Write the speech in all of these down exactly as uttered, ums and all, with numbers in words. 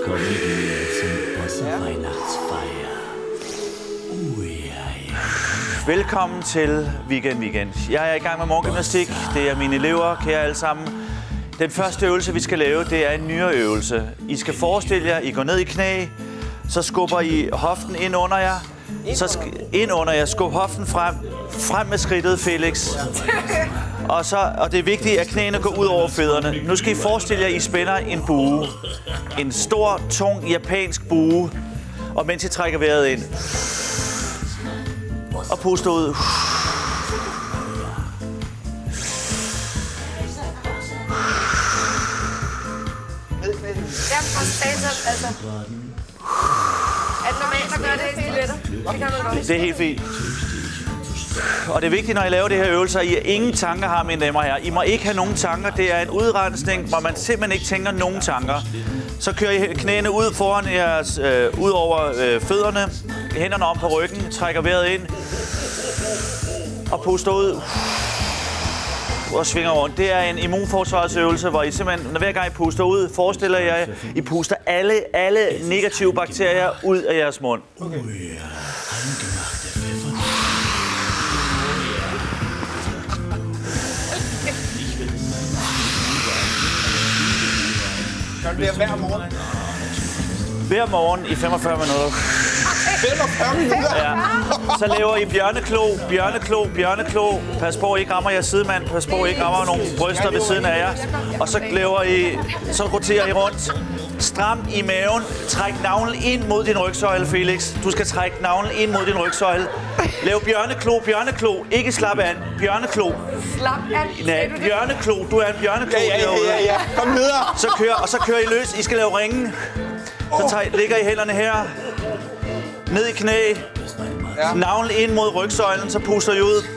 Velkommen til Weekend Weekend. Jeg er i gang med morgengymnastik. Det er mine elever, kære alle sammen. Den første øvelse, vi skal lave, det er en nyreøvelse. I skal forestille jer, I går ned i knæ, så skubber I hoften ind under jer. Så ind under jer, skub hoften frem. Frem med skridtet, Felix. Og, så, og det er vigtigt, at knæene går ud over fødderne. Nu skal I forestille jer, at I spænder en bue. En stor, tung, japansk bue. Og mens I trækker vejret ind. Og puster ud. Altså, at normalt at gøre det helt lettere. Det kan man godt. Det er helt fint. Og det er vigtigt, når I laver det her øvelser, I ingen tanker har, mine damer og herrer. I må ikke have nogen tanker. Det er en udrensning, hvor man simpelthen ikke tænker nogen tanker. Så kører I knæene ud foran jeres, øh, ud over øh, fødderne. Hænderne om på ryggen. Trækker vejret ind. Og puster ud. Og svinger rundt. Det er en immunforsvarsøvelse, hvor I simpelthen, når hver gang I puster ud, forestiller jer, I puster alle, alle negative bakterier ud af jeres mund. Okay. Gør det hver morgen? Hver morgen i femogfyrre minutter. femogfyrre minutter? Ja. Så laver I bjørneklo, bjørneklo, bjørneklo. Pas på, at I ikke rammer jeres sidemand. Pas på, at I ikke rammer nogle bryster ved siden af jer. Og så laver I, så roterer I rundt. Stram i maven. Træk navlen ind mod din rygsøjle, Felix. Du skal trække navlen ind mod din rygsøjle. Lav bjørneklo, bjørneklo. Ikke slap an. Bjørneklo. Slap an. Nej, bjørneklo. Du er en bjørneklo. Ja, ja, ja, ja, ja. Kom videre. Så kører, og så kører I løs. I skal lave ringen. Så tager, ligger I hænderne her. Ned i knæ. Ja. Navlen ind mod rygsøjlen, så puster I ud.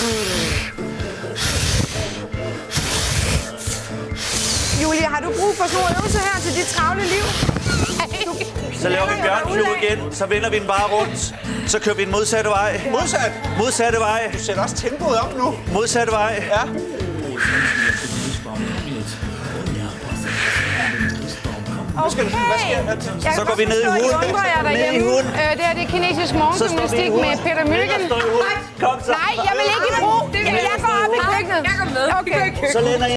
Julie, har du brug for sådan nogle øvelser her til dit travle liv? Så laver vi bjørneklo igen, så vender vi den bare rundt. Så kører vi den modsatte vej. Modsat? Modsatte vej. Du sætter også tempoet op nu. Modsatte vej. Ja. Okay. Så går vi ned i huden. Ned i huden. Øh, det her det er kinesisk morgengymnastik med Peter Myggen. Kom så. Nej, jeg vil ikke i brug. Jeg går op i køkkenet. Jeg går med. Okay. Så læner I